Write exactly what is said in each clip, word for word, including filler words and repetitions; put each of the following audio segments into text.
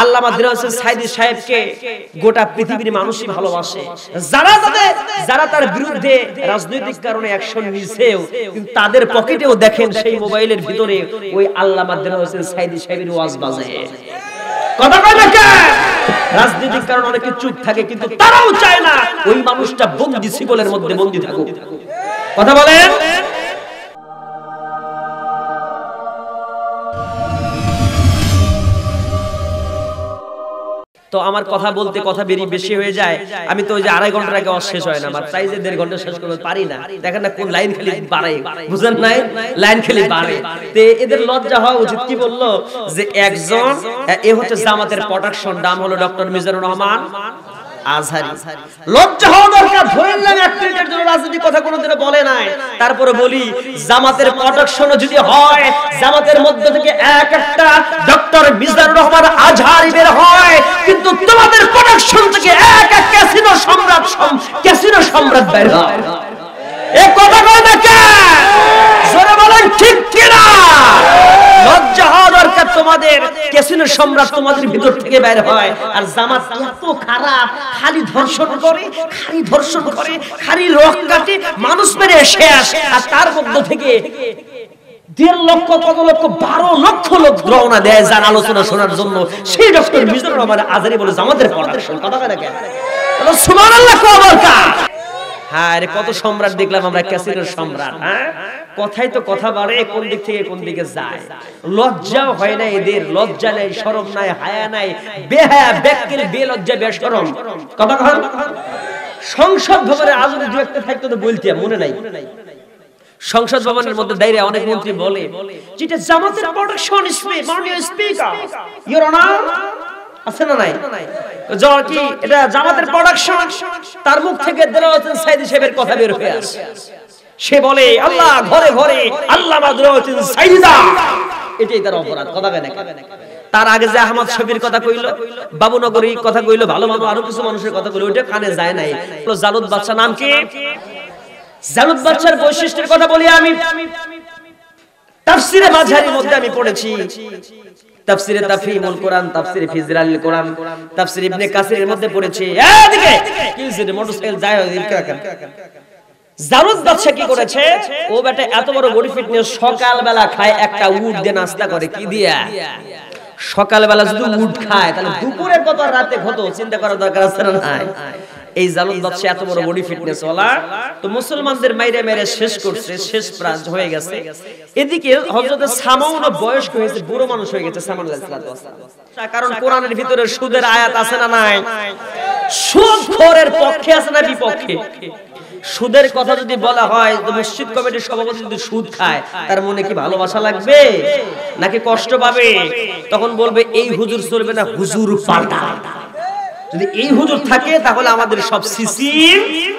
আল্লামা দিলওয়ার হোসেন সাইদি সাহেবকে গোটা পৃথিবীর মানুষই ভালোবাসে। যারা যারা তার বিরুদ্ধে রাজনৈতিক কারণে অ্যাকশন নিছেও, কিন্তু তাদের পকেটেও দেখেন সেই মোবাইলের ভিতরে ওই আল্লামা দিলওয়ার হোসেন সাইদি সাহেবের ওয়াজ বাজে। কথা কয় না কেন? রাজনৈতিক কারণে অনেকে চুপ থাকে, কিন্তু তারাও চায় না ওই মানুষটা বন্দী শিকলের মধ্যে বন্দী থাকুক। কথা বলেন। তো আমার কথা বলতে কথা বেরি বেশি হয়ে যায়, আমি তো ওই যে আড়াই ঘন্টার আগে শেষ হয় না, আমার চাই যে দেড় ঘন্টা শেষ করতে পারি না। দেখেন না কোন লাইন খালি বাড়ে, বুঝেন নাই? লাইন খালি বাড়ে। তে এদের লজ্জা হওয়া উচিত। কি বললো যে একজন এ হচ্ছে জামাতের প্রোডাকশন, নাম হলো ডক্টর মিজানুর রহমান আজহারি। লজ্জা হওয়া দরকার। ধরলাম এক মিনিটের জন্য রাজনীতি কথা কোনোদিনও বলে নাই। তারপরে বলি জামাতের প্রোডাকশন যদি হয়, জামাতের মধ্য থেকে এক একটা ডক্টর মিজানুর রহমান আজহারি বের হয়, কিন্তু তোমাদের প্রোডাকশন থেকে এক এক ক্যাসিনো সম্রাট ক্যাসিনো সম্রাট বের হয়। এই কথা কয় না কে? জোরে বলেন ঠিক কিনা? লজ্জা হওয়া দরকার তোমাদের। ক্যাসিনো সম্রাট তোমাদের ভিতর থেকে বের হয়। আর জামাত এত খারাপ, খালি ধর্ষণ করে, খালি ধর্ষণ করে, খালি রক কাটে, মানুষ মেরে শেষ। আর তার মধ্য থেকে দেড় লক্ষ কত লক্ষ বারো লক্ষ লোক রওনা দেয় যার আলোচনা শোনার জন্য। সেই ডক্টর মিজানুর রহমান আজহারি বলে জামাতের প্রোডাকশন। কথা কয় না কেন? সুবহানাল্লাহ কওয়া দরকার। হ্যাঁ রে, কত সম্রাট দেখলাম আমরা, ক্যাসিনোর সম্রাট। হ্যাঁ, কথাই তো কথা বাড়ে, কোন দিক থেকে কোন দিকে যায়। লজ্জাও হয় না এদের, লজ্জা নাই, শরম নাই, হায়া নাই, বেহায়া ব্যক্তির বেলজ্জা বেশরম। কথা কন। সংসদ ভবনে আজ যদি একটা থাকতো তো বলতাম, মনে নাই? সংসদ ভবনের মধ্যে দাঁড়িয়ে অনেক মন্ত্রী বলে যেটা জামাতের প্রোডাকশন মাননীয় স্পিকার ইওর অনার, আছে না নাই? কি এটা জামাতের প্রোডাকশন? তার মুখ থেকে দেলোয়ার হোসেন সাইদি সাহেবের কথা বের হয়ে আসে। সে বলে আল্লাহ ঘরে ঘরে আল্লামা দেলোয়ার হোসেন সাইদা, এটাই তার অপরাধ। কথা কেন? তার আগে যে আহমদ শফির কথা কইলো, বাবুনগরীর কথা কইলো, ভালো ভালো আরো কিছু মানুষের কথা কইলো, ওইটা কানে যায় নাই। জালুদ বাদশা নাম কি? জালুদ বাদশার বৈশিষ্ট্যের কথা বলি আমি। তাফসিরে মাঝহারির মধ্যে আমি পড়েছি, তাফসিরে তাফহিমুল কোরআন, তাফসিরে ফিজরালিল কোরআন, তাফসির ইবনে কাসিরের মধ্যে পড়েছি। এদিকে কি হইছে? মোটরসাইকেল যায় এরকম। জালুদ বাদশা কি করেছে? ও বেটা এত বড় বডি ফিটনেস, সকাল বেলা খায় একটা উট দিয়ে নাস্তা করে। কি দিয়া? সকাল বেলা যদি উট খায় তাহলে দুপুরে কত রাতে কত চিন্তা করার দরকার আছে না নাই? এই জালুদ বাদশা এত বড় বডি ফিটনেস ওয়ালা, তো মুসলমানদের মাইরে মেরে শেষ করছে, শেষ প্রাণ হয়ে গেছে। এদিকে হযরত সামাউন বয়স্ক হয়েছে, বুড়ো মানুষ হয়ে গেছে সামাউন আলাইহিস সালাম। কারণ কোরআনের ভিতরে সুদের আয়াত আছে না নাই? সুদখোরের পক্ষে আছে না বিপক্ষে? সুদের কথা যদি বলা হয়, তো মসজিদ কমিটির সভাপতি যদি সুদ খায়, তার মনে কি ভালোবাসা লাগবে নাকি কষ্ট পাবে? তখন বলবে এই হুজুর চলবে না, হুজুর পাল্টা। যদি এই হুজুর থাকে তাহলে আমাদের সব সিসির।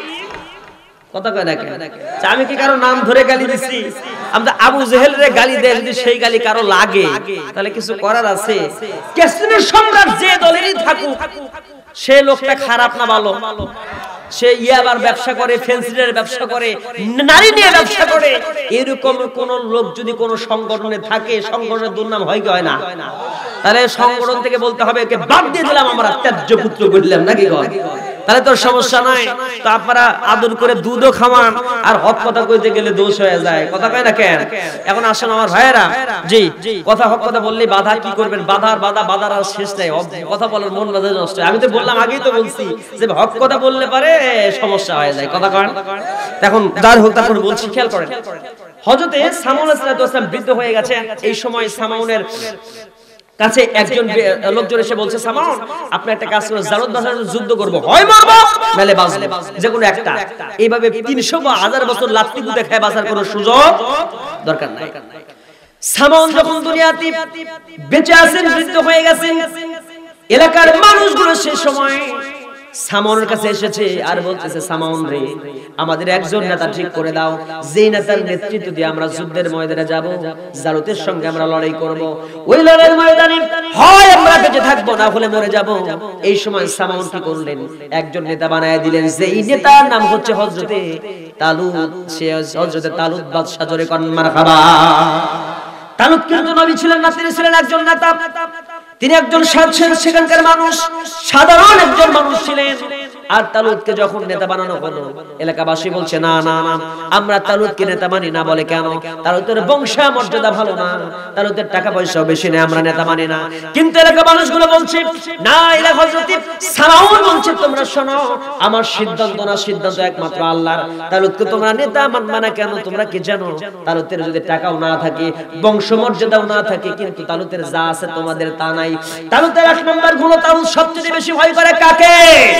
কথা কয় না কেন? আমি কি কারো নাম ধরে গালি দিছি? আমরা আবু জেহেল রে গালি দেয়, যদি সেই গালি কারো লাগে তাহলে কিছু করার আছে? ক্যাসিনোর সম্রাট যে দলেরই থাকুক, সে লোকটা খারাপ না ভালো? সে ইয়াবার ব্যবসা করে, ফেন্সিলের ব্যবসা করে, নারী নিয়ে ব্যবসা করে, এরকম কোন লোক যদি কোন সংগঠনে থাকে, সংগঠনের দুর্নাম হয় কি হয় না? তাহলে সংগঠন থেকে বলতে হবে একে বাদ দিয়ে দিলাম, আমরা ত্যায্য পুত্র বললাম, নাকি কয়? তাহলে তোর সমস্যা নাই। তো আপনারা আদর করে দুধও খাওয়ান, আর হক কথা কইতে গেলে দোষ হয়ে যায়। কথা কয় না কেন? এখন আসেন আমার ভাইয়েরা, জি কথা হক কথা বললেই বাধা। কি করবেন? বাধার বাধা, বাধার আর শেষ নাই। কথা বলার মন বাধা নষ্ট। আমি তো বললাম, আগেই তো বলছি যে হক কথা বললে পারে সমস্যা হয়ে যায়। কথা কয়? এখন যার হোক, তারপর বলছি, খেয়াল করেন। হযরতে সামাউন আলাইহিস সালাম বৃদ্ধ হয়ে গেছে। এই সময় সামাউনের কাছে একজন লোকজন এসে বলছে, সামাউন আপনি একটা কাজ করুন, জালুদ বাদশার সাথে যুদ্ধ করব, হয় মরব নালে বাঁচব, যে কোনো একটা। এইভাবে তিনশো বা হাজার বছর লাত্তি গুঁতে খায় বাঁচার কোনো সুযোগ দরকার নাই। সামাউন যখন দুনিয়াতে বেঁচে আছেন, বৃদ্ধ হয়ে গেছেন, এলাকার মানুষগুলো সে সময় সামাউনের কাছে এসেছে আর বলতেছে, সামাউন রে, আমাদের একজন নেতা ঠিক করে দাও, যেই নেতার নেতৃত্ব দিয়ে আমরা যুদ্ধের ময়দানে যাব, জালুতের সঙ্গে আমরা লড়াই করব। ওই লড়াইয়ের ময়দানে হয় আমরা বেঁচে থাকবো, না হলে মরে যাব। এই সময় সামাউন কি করলেন? একজন নেতা বানায় দিলেন, যেই নেতার নাম হচ্ছে হযরতে তালুত। সে হযরতে তালুত বাদশা। জোরে কোন মারহাবা। তালুত কিন্তু নবী ছিলেন না, তিনি ছিলেন একজন নেতা। তিনি একজন সেখানকার মানুষ, সাধারণ একজন মানুষ ছিলেন। আর তালুতকে যখন নেতা বানানো হলো, এলাকাবাসী বলছে না না না, আমরা তালুতকে নেতা মানি না। বলে কেন? তালুতের বংশ মর্যাদা ভালো না, তালুতের টাকা পয়সা বেশি নেই, আমরা নেতা মানি না। কিন্তু এলাকার মানুষগুলো বলছে না, এরা হযরত সালাউন বলছে তোমরা শোনো, আমার সিদ্ধান্ত না, সিদ্ধান্ত একমাত্র আল্লাহর। তালুতকে তোমরা নেতা মানবা না কেন? তোমরা কি জানো তালুতের যদি টাকাও না থাকে, বংশ মর্যাদাও না থাকে, কিন্তু তালুতের যা আছে তোমাদের তা নাই। তালুতের এক নম্বর গুণ, তালুত সবচেয়ে বেশি ভয় করে কাকে?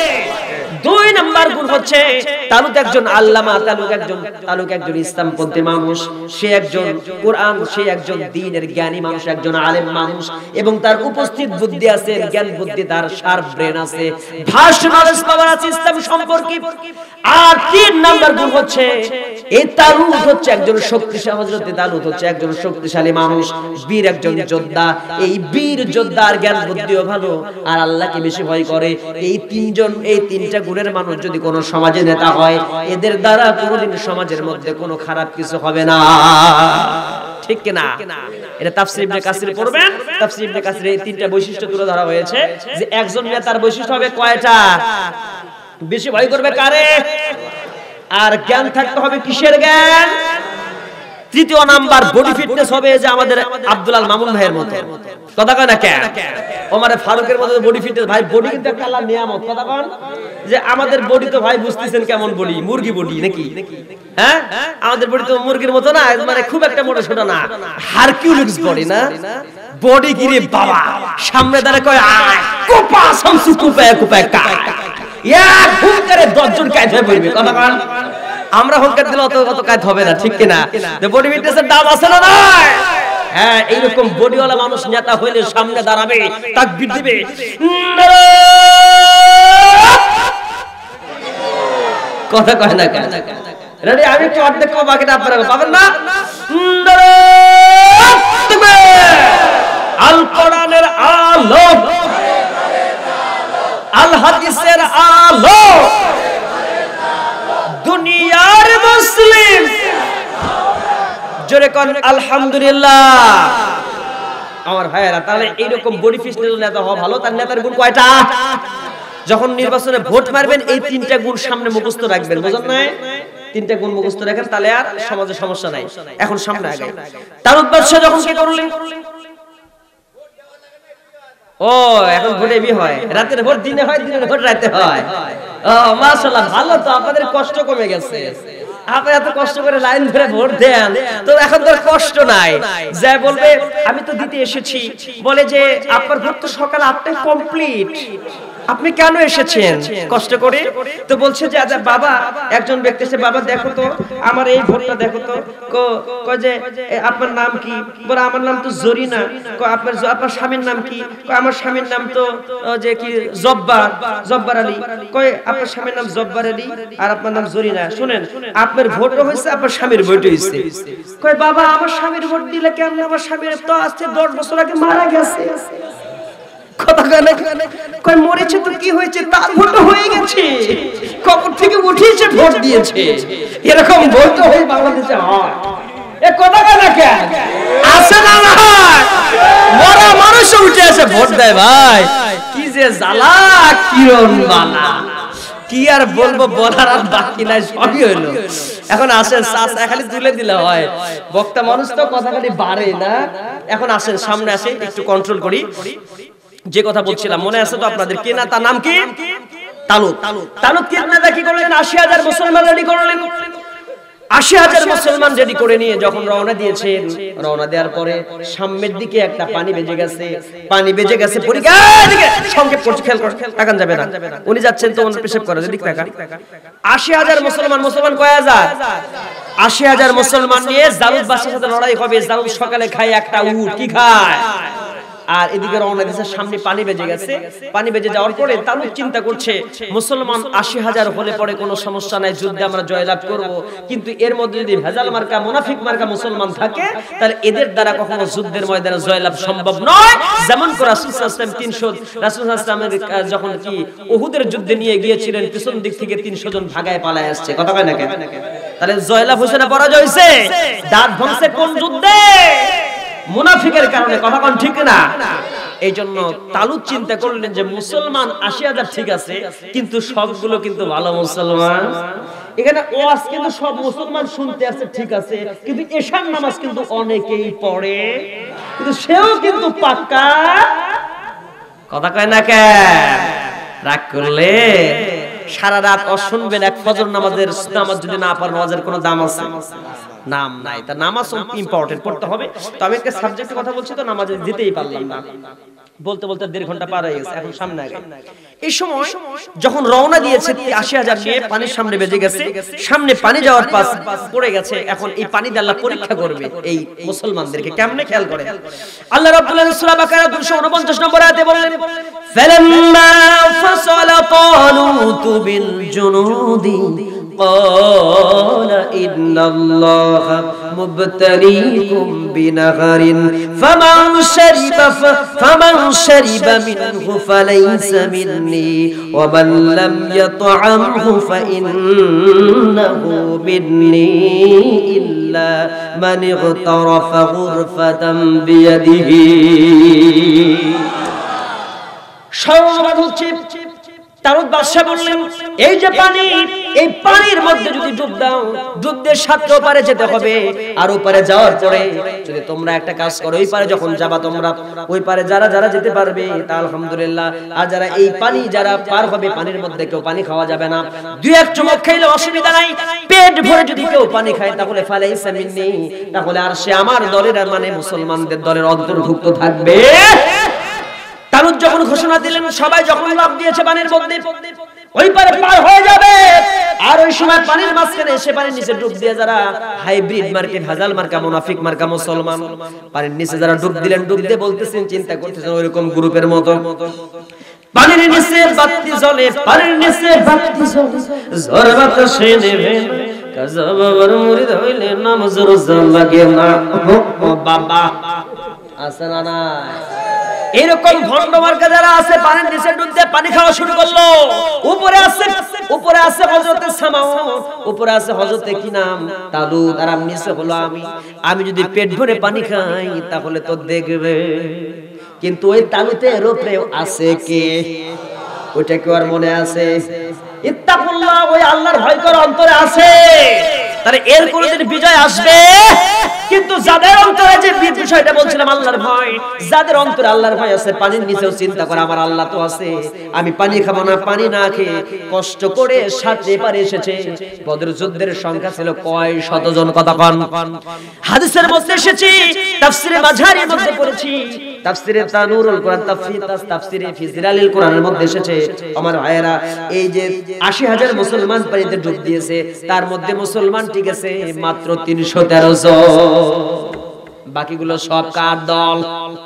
দুই নাম্বার গুণ হচ্ছে তালুত একজন আল্লামা, তালুক একজন তালুক একজন ইসলামপন্থী মানুষ, সে একজন কোরআন, সে একজন দ্বীনের জ্ঞানী মানুষ, একজন আলেম মানুষ, এবং তার উপস্থিত বুদ্ধি আছে, জ্ঞান বুদ্ধি, তার শার্প ব্রেন আছে, ভাষা নলেজ পাওয়ার আছে ইসলাম সম্পর্কে। আর তিন নাম্বার গুণ হচ্ছে এই তালুত হচ্ছে একজন শক্তিশালী, হযরত তালুত হচ্ছে একজন শক্তিশালী মানুষ, বীর একজন যোদ্ধা। এই বীর যোদ্ধার জ্ঞান বুদ্ধিও ভালো, আর আল্লাহকে বেশি ভয় করে। এই তিনজন, এই তিনটা গুণের মানুষ যদি কোনো সমাজে নেতা হয়, এদের দ্বারা কোনোদিন সমাজের মধ্যে কোনো খারাপ কিছু হবে না। ঠিক কি না? এটা তাফসীর ইবনে কাসির পড়বেন। তাফসীর ইবনে কাসির এই তিনটা বৈশিষ্ট্য তুলে ধরা হয়েছে যে একজন নেতার বৈশিষ্ট্য হবে কয়টা? বেশি ভয় করবে কারে? আর জ্ঞান থাকতে হবে কিসের জ্ঞান? তৃতীয় নাম্বার বডি ফিটনেস হবে যে আমাদের আব্দুল আল মামুন ভাইয়ের মতো। কথা কয় না কেন? ওমরে ফারুকের মতো বডি ফিটনেস। ভাই বডি কিন্তু একটা আল্লাহর নিয়ামত। কথা কন যে আমাদের বডি তো ভাই বুঝতেছেন কেমন বডি, মুরগি বডি নাকি? হ্যাঁ, আমাদের বডি তো মুরগির মতো না, মানে খুব একটা মোটা সোটা না, হারকিউলিস বডি না। বডি কি রে বাবা, সামনে দাঁড়ায় কয় আয় কোপা শামসু কোপায় কোপায় কা এক ঘুম করে দশ জন কাইতে পড়বে। কথা কন আমরা হুঙ্কার দিলে অত অত কাজ হবে না, ঠিক কিনা? বডি ফিটনেসের দাম আছে না নাই? হ্যাঁ, এইরকম বডিওয়ালা মানুষ নেতা হইলে সামনে দাঁড়াবে, তাকবীর দিবে, কথা কয় না কেন? রেডি? আমি একটু অর্ধেক কম, বাকিটা আপনারা পাবেন না। আল কোরআনের আলো, আল হাদিসের আলো, দুনিয়ার মুসলিম জোরে কোন আলহামদুলিল্লাহ। আমার ভাইয়েরা, তাহলে এইরকম বডি ফিটনেস নেতা হওয়া ভালো। তার নেতার গুণ কয়টা? যখন নির্বাচনে ভোট মারবেন এই তিনটা গুণ সামনে মুখস্থ রাখবেন। বুঝলেন না? তিনটা গুণ মুখস্থ রাখেন, তাহলে আর সমাজে সমস্যা নাই। এখন সামনে আগে তালুত বাদশা যখন কি করলেন? ও এখন ভোটে বি হয়, রাতের ভোট দিনে হয়, দিনের ভোট রাতে হয়। ও মাশাআল্লাহ, ভালো তো, আপনাদের কষ্ট কমে গেছে। আপনি এত কষ্ট করে লাইন ধরে ভোট দেন, তো এখন তো কষ্ট নাই। যা বলবে আমি তো দিতে এসেছি, বলে যে আপনার ভোট তো সকাল আটটায় কমপ্লিট, আপনি কেন এসেছেন কষ্ট করে? তো বলছে যে আচ্ছা বাবা, একজন ব্যক্তি এসে বাবা দেখো তো আমার এই ভোটটা দেখো তো। কয় যে আপনার নাম কি? বলে আমার নাম তো জরিনা। কয় আপনার আপনার স্বামীর নাম কি? কয় আমার স্বামীর নাম তো যে কি জব্বার, জব্বার আলী। কয় আপনার স্বামীর নাম জব্বার আলী আর আপনার নাম জরিনা। শুনেন, আপনার ভোটও হয়েছে, আপনার স্বামীর ভোটও হয়েছে। কয় বাবা আমার স্বামীর ভোট দিলে কেমন? আমার স্বামীর তো আজকে দশ বছর আগে মারা গেছে। কথা কয় মরেছে তো কি হয়েছে, তার ভোট হয়ে গেছে, কবর থেকে উঠিয়েছে, ভোট দিয়েছে। এরকম ভোট তো হয় বাংলাদেশে হয়। এ কথা কেন কেন আসে না? মরা মানুষ উঠে আসে ভোট দেয়। ভাই কি যে জ্বালা, কিরণ বালা, কি আর বলবো, বলার আর বাকি নাই, সবই হইলো। এখন আসেন, চাচা খালি তুলে দিলে হয়, বক্তা মানুষ তো কথা খালি বাড়ে না। এখন আসেন সামনে আসে, একটু কন্ট্রোল করি। যে কথা বলছিলাম মনে আছে তো আপনাদের? কে না, তার নাম কি? তালুত। তালুত কে না কি করলেন? আশি হাজার মুসলমান রেডি করলেন। আশি হাজার মুসলমান রেডি করে নিয়ে যখন রওনা দিয়েছেন, রওনা দেওয়ার পরে সামনের দিকে একটা পানি বেজে গেছে, পানি বেজে গেছে সংক্ষেপ করছে, খেয়াল করে তাকান যাবে না, উনি যাচ্ছেন তো ওনার পেশাব করে দিক তাকান। আশি হাজার মুসলমান, মুসলমান কয় হাজার? আশি হাজার মুসলমান নিয়ে জালুত বাদশার সাথে লড়াই হবে। জালুত সকালে খায় একটা উট, কি খায়? আর এদিকে রওনা দিয়েছে, সামনে পানি বেজে গেছে। পানি বেজে যাওয়ার পরে তালুত চিন্তা করছে মুসলমান আশি হাজার হলে পরে কোনো সমস্যা নাই, যুদ্ধে আমরা জয়লাভ করব। কিন্তু এর মধ্যে যদি ভেজাল মার্কা, মুনাফিক মার্কা মুসলমান থাকে, তাহলে এদের দ্বারা কখনো যুদ্ধের ময়দানে জয়লাভ সম্ভব নয়। যেমন করে রাসূল সাল্লাল্লাহু আলাইহি ওয়াসাল্লাম তিনশো রাসূল সাল্লাল্লাহু আলাইহি ওয়াসাল্লাম যখন কি উহুদের যুদ্ধে নিয়ে গিয়েছিলেন, পিছন দিক থেকে তিনশো জন ভাগায় পালায় আসছে। কথা কয় না কেন? তাহলে জয়লাভ হইছে না পরাজয় হইছে? দাঁত ভাঙছে কোন যুদ্ধে? মুনাফিকের কারণে। কথা কোন ঠিক না? এই জন্য তালুত চিন্তা করলেন যে মুসলমান আশি হাজার ঠিক আছে, কিন্তু সবগুলো কিন্তু ভালো মুসলমান। এখানে ওয়াজ কিন্তু সব মুসলমান শুনতে আছে ঠিক আছে, কিন্তু এশার নামাজ কিন্তু অনেকেই পড়ে, কিন্তু সেও কিন্তু পাক্কা কথা কয় না। কে রাগ করলে সারা রাত অশুনবেন, এক ফজর নামাজের নামাজ যদি না পড়েন নামাজের কোনো দাম আছে? নাম নাই। তা নামাজ ইম্পর্টেন্ট, পড়তে হবে। তো আমি একটা সাবজেক্টের কথা বলছি, তো নামাজে যেতেই পারলাম না, বলতে বলতে দেড় ঘন্টা পার হয়ে গেছে, এখন সামনে আগে। এই সময় যখন রওনা দিয়েছে আশি হাজার নিয়ে, পানির সামনে বেজে গেছে, সামনে পানি যাওয়ার পাশ পড়ে গেছে। এখন এই পানি দিয়ে আল্লাহ পরীক্ষা করবে এই মুসলমানদেরকে। কেমনে খেয়াল করে আল্লাহ রাব্বুল আলামিন সূরা বাকারা দুইশো ঊনপঞ্চাশ নম্বর আয়াতে বলেন, ফালাম্মা ফাসালা তালুতু বিল জুনুদি قال إن الله مبتليكم بنهر فمن شرب فمن شرب منه فليس مني ومن لم يطعمه فإنه مني إلا من اغترف غرفة بيده সর্বনাশ হচ্ছে। তালুত বাদশা বললেন, এই যে পানি, এই পানির মধ্যে যদি ডুব দাও, ডুব দিয়ে সাতটা পারে যেতে হবে। আর ওই পারে যাওয়ার পরে যদি তোমরা একটা কাজ করো, ওই পারে যখন যাবা তোমরা, ওই পারে যারা যারা যেতে পারবে তা আলহামদুলিল্লাহ, আর যারা এই পানি যারা পার হবে, পানির মধ্যে কেউ পানি খাওয়া যাবে না। দুই এক চুমুক খাইলে অসুবিধা নাই, পেট ভরে যদি কেউ পানি খায় তাহলে ফালাইসা মিন্নি, তাহলে আর সে আমার দলের মানে মুসলমানদের দলের অন্তর্ভুক্ত থাকবে। তালুত যখন ঘোষণা দিলেন, সবাই যখন লাফ দিয়েছে পানির মধ্যে, ওই পারে পার হয়ে যাবে। আর ওই সময় পানির মাঝখানে এসে পানির নিচে ডুব দিয়ে যারা হাইব্রিড মার্কে, ভেজাল মার্কা, মুনাফিক মার্কা মুসলমান, পানির নিচে যারা ডুব দিলেন, ডুব দিয়ে বলতেছেন, চিন্তা করতেছেন ওইরকম গ্রুপের মতো, পানির নিচে বাতি জ্বলে, পানির নিচে বাতি জ্বলে, ঝড় বাতাসে নেবে, কাজা বাবার মুরিদ হইলে নামাজ রোজা লাগে না। ও বাবা, আছে না না এরকম ভণ্ড মার্কা যারা আছে, পানির নিচে ডুবতে পানি খাওয়া শুরু করলো। উপরে আছে, উপরে আছে হযরতে সামাও, উপরে আছে হযরতে কি নাম, তালুত, আর আমি নিচে হলো আমি। আমি যদি পেট ভরে পানি খাই তাহলে তো দেখবে, কিন্তু ওই তালুতের উপরে আছে কে? ওইটা কি আর মনে আছে? ইত্তাকুল্লাহ, ওই আল্লাহর ভয় করা অন্তরে আছে, তাহলে এর কোনদিন বিজয় আসবে। কিন্তু যাদের অন্তরে যে বিষয়টা বলছিলাম আল্লাহর ভয়, যাদের অন্তরে আল্লাহর ভয় আছে, পানির নিচেও চিন্তা করে আমার আল্লাহ তো আছে, আমি পানি খাবো না, পানি না খেয়ে কষ্ট করে সাথে পারে এসেছে। বদর যুদ্ধের সংখ্যা ছিল কয় শতজন, কথা কন। হাদিসের মধ্যে এসেছে, তাফসিরে মাঝারির মধ্যে পড়েছি, তাফসিরে তানুরুল কোরআন, তাফসিরে ফিজরালিল কোরআনের মধ্যে এসেছে আমার ভাইয়েরা, এই যে আশি হাজার মুসলমান পানিতে ডুব দিয়েছে, তার মধ্যে মুসলমান ঠিক আছে মাত্র তিনশো তেরো জন। বাকিগুলো সব কার দল?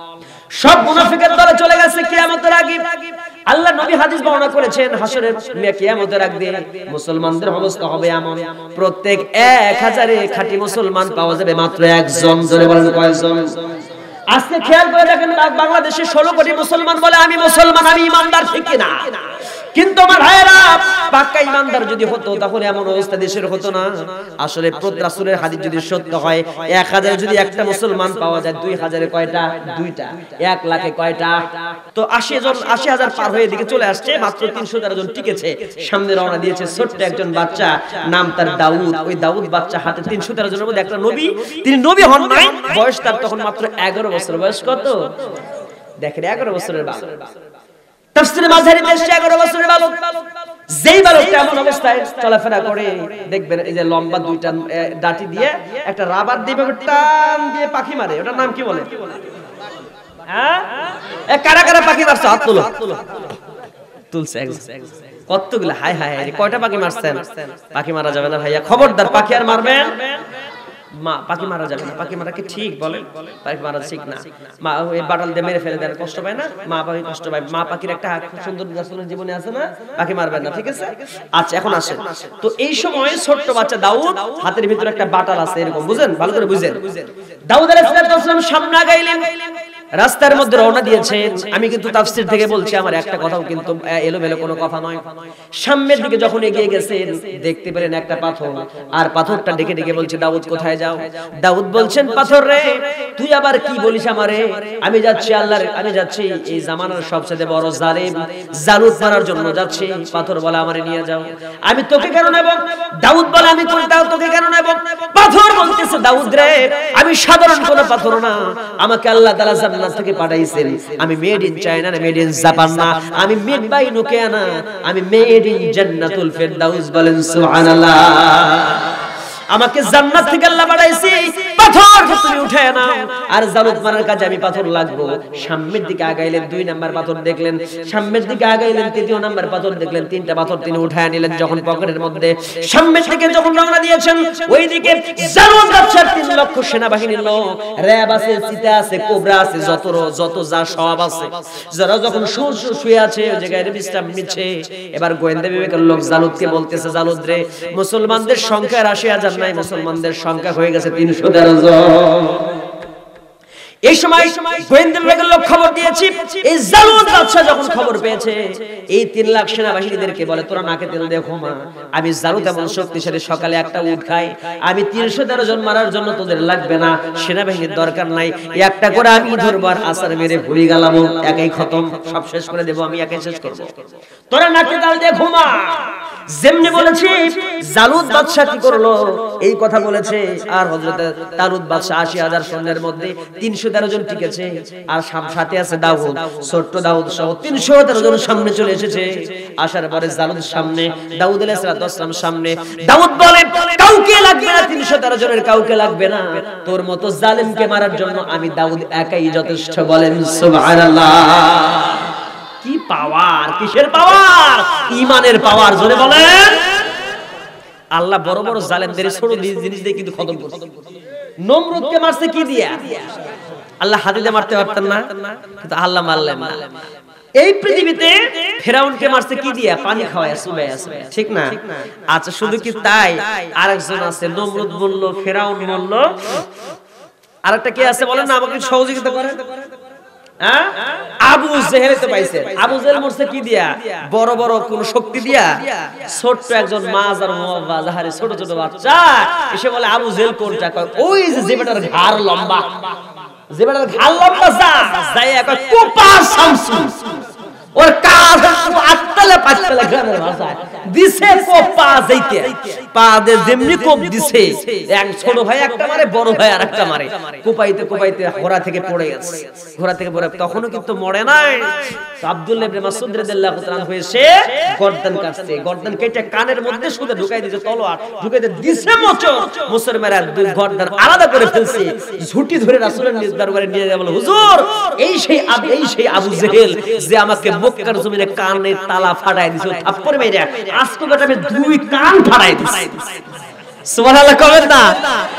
সব মুনাফিকের দলে চলে গেছে কিয়ামতের আগে। আল্লাহ নবী হাদিস বর্ণনা করেছেন, হাসরের কিয়ামতের আগে মুসলমানদের অবস্থা হবে এমন, প্রত্যেক এক হাজারে খাঁটি মুসলমান পাওয়া যাবে মাত্র একজন। জোরে বলেন কয়জন? আজকে খেয়াল করে দেখেন, বাংলাদেশে ষোলো কোটি মুসলমান বলে আমি মুসলমান, আমি ইমানদার, ঠিক না? কিন্তু আমার ভাইয়েরা, পাক্কা ইমানদার যদি হতো তাহলে এমন অবস্থা দেশের হতো না। আসলে রাসূলের হাদিস যদি সত্য হয়, এক হাজারে যদি একটা মুসলমান পাওয়া যায়, দুই হাজারে কয়টা? দুইটা। এক লাখে কয়টা? তো আশি জন, আশি হাজার পার হয়ে দিকে চলে আসছে, মাত্র তিনশো তেরো জন টিকেছে। সামনে রওনা দিয়েছে ছোট্ট একজন বাচ্চা, নাম তার দাউদ। ওই দাউদ বাচ্চা হাতে তিনশো তেরো জনের মধ্যে একটা নবী, তিনি নবী হন নাই, বয়স তার তখন মাত্র এগারো বছর। বয়স কত দেখেন? এগারো বছরের বালক। তাফসীরে মাঝারিতে এসেছে এগারো বছরের বালক। যেই বালকটা এমন অবস্থায় চলাফেরা করে, দেখবেন এই যে লম্বা দুইটা ডাটি দিয়ে একটা রাবার দিয়ে টান দিয়ে পাখি মারে, ওটার নাম কি বলে? হ্যাঁ, কারা কারা পাখি মারছে? হাত তোলো। তুলছে কতগুলো? হাই হাই, কয়টা পাখি মারছেন? পাখি মারা যাবে না ভাইয়া, খবরদার, পাখি আর মারবেন মা, পাখি মারা যাবে না। পাখি মারা কি ঠিক বলেন? পাখি মারা ঠিক না। মা ওই বাটাল দিয়ে মেরে ফেলে দেন, কষ্ট পায় না? মা পাখি কষ্ট পায়। মা পাখির একটা খুব সুন্দর রাসূলের জীবনে আছে না, পাখি মারবেন না, ঠিক আছে? আচ্ছা, এখন আসেন। তো এই সময় ছোট্ট বাচ্চা দাউদ, হাতের ভিতরে একটা বাটাল আছে এরকম, বুঝেন? ভালো করে বুঝেন। দাউদ আলাইহিস সালাম সামনে আগাইলেন, রাস্তার মধ্যে রওনা দিয়েছেন। আমি কিন্তু তাফসীর থেকে বলছি, আমার একটা কথাও কিন্তু এলোমেলো কোনো কথা নয়। সামনের দিকে যখন এগিয়ে গেছেন দেখতে পেলেন একটা পাথর, আর পাথরটা ডেকে ডেকে বলছে, দাউদ কোথায় যাও? দাউদ বলছেন, পাথর রে তুই আবার কি বলিস আমারে? আমি যাচ্ছি আল্লাহর, আমি যাচ্ছি এই জামানার সবচেয়ে বড় জালেম জালুত মারার জন্য যাচ্ছি। পাথর বলে, আমারে নিয়ে যাও। আমি তোকে কেন নেব? দাউদ বলে, আমি তোকে কেন নেব? পাথর বলতেছে, দাউদ রে আমি সাধারণ কোনো পাথর না, আমাকে আল্লাহ তাআলা জান্নাত থেকে পাঠাইছেন। আমি মেড ইন চায়না না, মেড ইন জাপান না, আমি মেড বাই নোকিয়া না, আমি মেড ইন জান্নাতুল ফেরদাউস। বলেন সুবহানাল্লাহ। আমাকে জান্নাত থেকে আল্লাহ পাঠাইছে, পাথর তুমি উঠায় নাও। আর জালুত মারার কাজে আমি পাথর লাগবো। সামনের দিকে আগাইলেন, দুই নাম্বার পাথর দেখলেন। সামনের দিকে আগাইলেন, তৃতীয় নাম্বার পাথর দেখলেন। তিনটা পাথর তিনি উঠায় নিলেন যখন পকেটের মধ্যে। সামনের দিকে যখন রওনা দিয়েছেন, ওইদিকে জালুত বাদশার তিন লক্ষ সেনাবাহিনীর লোক, র‍্যাব আছে, চিতা আছে, কোবরা আছে, যত যত যা সব আছে, যারা যখন শুয়ে আছে ওই জায়গায় বিশ্রাম নিচ্ছে। এবার গোয়েন্দা বিভাগের লোক জালুতকে বলতেছে, জালুত রে মুসলমানদের সংখ্যা আশি হাজার নাই, মুসলমানদের সংখ্যা হয়ে গেছে তিনশো তেরো জন। এই সময় গোয়েন্দা বিভাগের লোক খবর দিয়েছে। এই জালুত বাদশা যখন খবর পেয়েছে, এই তিন লাখ সেনাবাহিনীদেরকে বলে, তোরা নাকে তেল দিয়ে ঘুমা। আমি জালুত এমন শক্তিশালী, সকালে একটা উট খাই, আমি তিনশো তেরো জন মারার জন্য তোদের লাগবে না, সেনাবাহিনীর দরকার নাই, একটা করে আমি ধরবার আসার মেরে ভুলি গেলাম, একাই খতম, সব শেষ করে দেবো, আমি একাই শেষ করবো, তোরা নাকে তেল দিয়ে ঘুমা। যেমনি বলেছি জালুত বাদশা কি করলো, এই কথা বলেছে। আর হযরত তালুত বাদশা আশি হাজার সৈন্যের মধ্যে তিনশো তেরো জন টিকেছে, আর সাথে আছে দাউদ, ছোট্ট দাউদ সহ তিনশো তেরো জন সামনে চলে এসেছে। আসার পরে জালুত সামনে, দাউদ আলাইহিস সালাম সামনে। দাউদ বলে, কাউকে লাগবে না, তিনশো তেরো জনের কাউকে লাগবে না, তোর মতো জালেমকে মারার জন্য আমি দাউদ একাই যথেষ্ট। বলেন সুবহানাল্লাহ। কি পাওয়ার, কিসের পাওয়ার? ঈমানের পাওয়ার। জোরে বলেন। আল্লাহ বড় বড় জালেমদের ছোট জিনিস দিয়ে কিন্তু খতম করছে। নমরুদকে মারছে কি দিয়া? আল্লাহ হাতে দিয়ে মারতে পারতেন না, কিন্তু আল্লাহ মারলেন না। এই পৃথিবীতে ফেরাউনকে মারছে কি দিয়া? পানি খাওয়ায়, চুবায় আছে, ঠিক না? আচ্ছা, শুধু কি তাই? আরেকজন আছে, নমরুদ বলল, ফেরাউন বলল, আরেকটা কে আছে বলেন না, আমাকে সহযোগিতা করেন। আবু জেহেল তো পাইছেন। আবু জেহেল মরছে কি দিয়া? বড় বড় কোন শক্তি দিয়া? ছোট্ট একজন মাছ আর মোয়াজ্জাহারে ছোট ছোট বাচ্চা এসে বলে, আবু জেহেল কোনটা? কয় ওই যে বেটার ঘাড় লম্বা, যে বেটার ঘাড় লম্বা যা যাই কয় কোপা শামসু, ওর কাজ আত্তালে পাঁচতলা গ্রামের ভাষায় দিছে কোপা যাইতে, পা দে যেমনি কোপ দিছে, এক ছোট ভাই একটা মারে, বড় ভাই আরেকটা মারে, কোপাইতে কোপাইতে ঘোড়া থেকে পড়ে গেছে। ঘোড়া থেকে পড়ে তখনও কিন্তু মরে নাই। আব্দুল্লাহ ইবনে মাসউদ রাদিয়াল্লাহু তাআলা হয়েছে গর্দান কাটছে, গর্দান কেটে কানের মধ্যে শুধু ঢুকাই দিয়েছে, তলোয়ার ঢুকাইতে দিছে মোচড়, মোচড় মেরে দুই গর্দান আলাদা করে ফেলছে। ঝুটি ধরে রাসূলের নিজ দরবারে নিয়ে যায়, বলে, হুজুর এই সেই এই সেই আবু জেহেল যে আমাকে মক্কার জমিনে কানের তালা ফাটাই দিছে, থাপ্পড় মেরে আজকে বেটা আমি দুই কান ফাটাই দিছি। সুবহানাল্লাহ কবেন না?